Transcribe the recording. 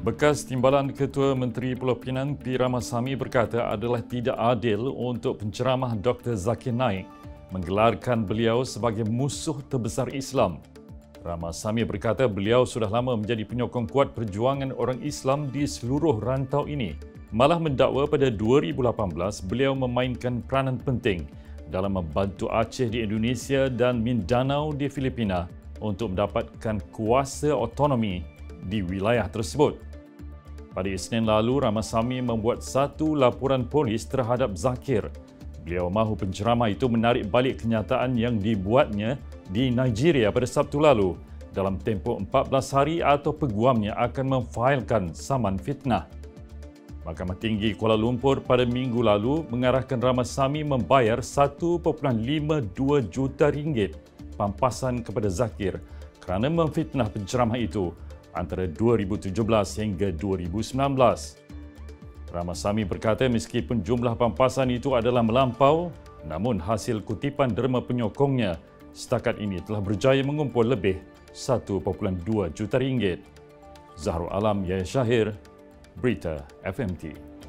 Bekas Timbalan Ketua Menteri Pulau Pinang P. Ramasamy berkata adalah tidak adil untuk penceramah Dr. Zakir Naik menggelarkan beliau sebagai musuh terbesar Islam. Ramasamy berkata beliau sudah lama menjadi penyokong kuat perjuangan orang Islam di seluruh rantau ini. Malah mendakwa pada 2018 beliau memainkan peranan penting dalam membantu Aceh di Indonesia dan Mindanao di Filipina untuk mendapatkan kuasa otonomi di wilayah tersebut. Pada Isnin lalu, Ramasamy membuat satu laporan polis terhadap Zakir. Beliau mahu penceramah itu menarik balik kenyataan yang dibuatnya di Nigeria pada Sabtu lalu. Dalam tempoh 14 hari atau peguamnya akan memfailkan saman fitnah. Mahkamah Tinggi Kuala Lumpur pada minggu lalu mengarahkan Ramasamy membayar 1.52 juta ringgit pampasan kepada Zakir kerana memfitnah penceramah itu antara 2017 hingga 2019. Ramasamy berkata meskipun jumlah pampasan itu adalah melampau, namun hasil kutipan derma penyokongnya setakat ini telah berjaya mengumpul lebih 1.2 juta ringgit. Zahrul Alam, Yahya Syahir, Berita FMT.